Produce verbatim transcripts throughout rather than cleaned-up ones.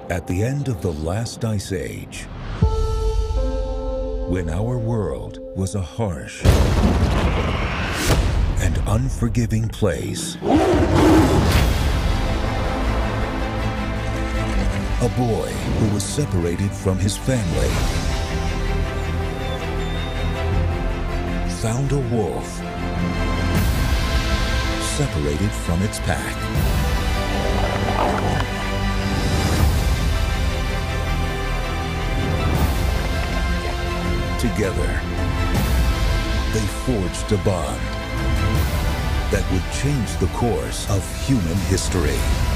At the end of the last ice age, when our world was a harsh and unforgiving place, a boy who was separated from his family found a wolf separated from its pack. Together, they forged a bond that would change the course of human history.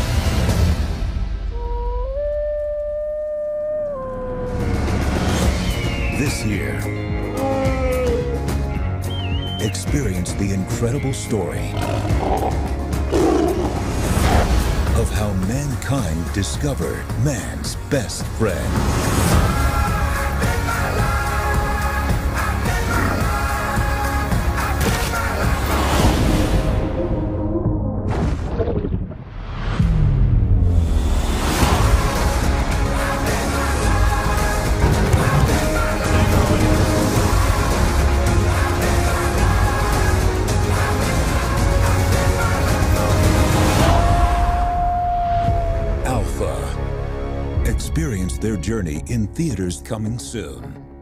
This year, experience the incredible story of how mankind discovered man's best friend. Alfa. Experience their journey in theaters coming soon.